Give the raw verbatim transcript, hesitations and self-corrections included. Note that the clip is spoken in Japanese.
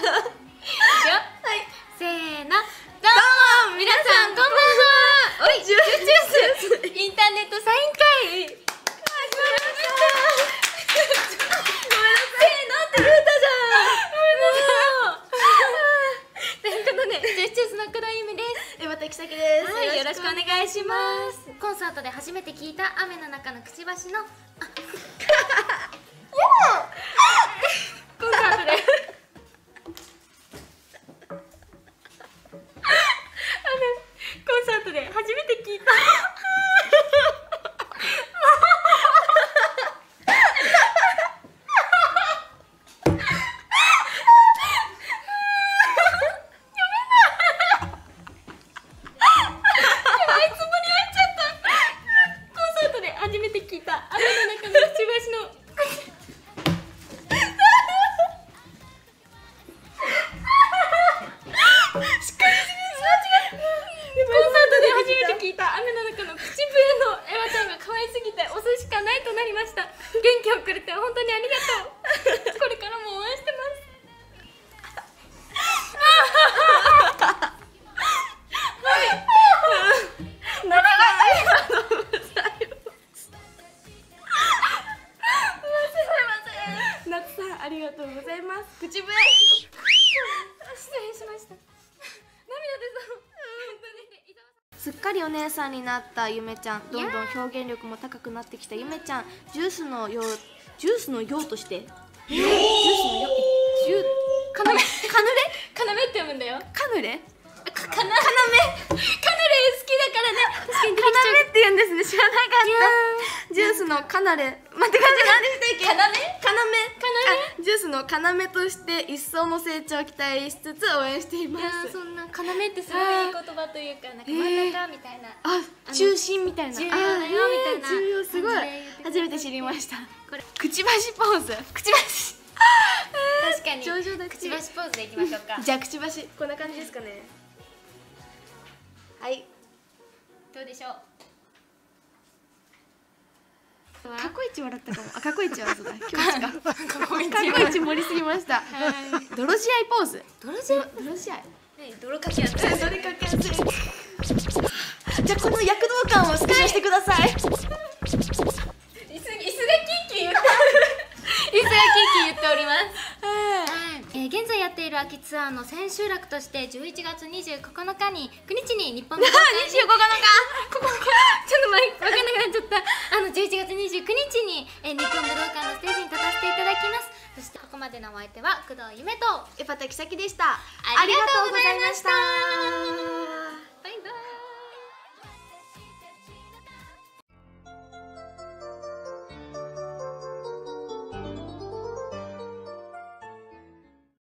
はい、せーの、どうも皆さんこんばんは。おい、ジュースインターネットサイン会始まりました。ごめんなさい、せーのって言ったじゃん。ということで、ジュースジュースの工藤由美です。 え、またきさきです。 はい、よろしくお願いします。コンサートで初めて聞いた雨の中のくちばしのあコンサートでコンサートで初めて聞いた初めて聞いた雨の中のくちばしのしっかりします。コンサートで初めて聞いた雨の中の口笛のエワちゃんが可愛すぎて押すしかないとなりました。元気をくれて本当にありがとう。これからも応援してます。ありがとうございます。口笛。失礼しました。涙出そう。 すっかりお姉さんになったゆめちゃん、どんどん表現力も高くなってきたゆめちゃん、ジュースのよう、ジュースのようとして、ジュースのよう、ジュー、カヌレ、カヌレ、 カナメって読むんだよ。 カヌレ、 カナ、カナメ、カヌレ好きだからね。確かにカナメって言うんですね。知らなかった。ジュースのカナレ、待って、感じ何でしたっけ？ カナメ？ カナメ、カナメ、ジュースの要として一層の成長を期待しつつ応援しています。 いやー、そんな要ってすごいいい言葉というか、なんか真ん中みたいな、 あ、中心みたいな、 重要だよみたいな、 重要、すごい初めて知りました。 これくちばしポーズ、くちばし、 確かに上々だ。 くちばしポーズでいきましょうか。 じゃあくちばし、こんな感じですかね。はい、 どうでしょう。 過去一笑ったかも。あ、過去一はそうだ。今日か。過去一盛りすぎました。泥仕合ポーズ。 泥仕合。 泥仕合。 泥かけやすい。 泥かけやすい。じゃあこの躍動感をスクショしてください。椅子、椅子がキンキン言って。 椅子がキンキン言っております。はい。現在やっている秋ツアーの千秋楽としてじゅういちがつにじゅうここのかにくにちに日本武道館にじゅうごにちここちょっと前分かんなくなっちゃった。あのじゅういちがつにじゅうくにちにえ日本武道館のステージに立たせていただきます。そしてここまでのお相手は工藤ゆめとエパタキサキでした。 ありがとうございました。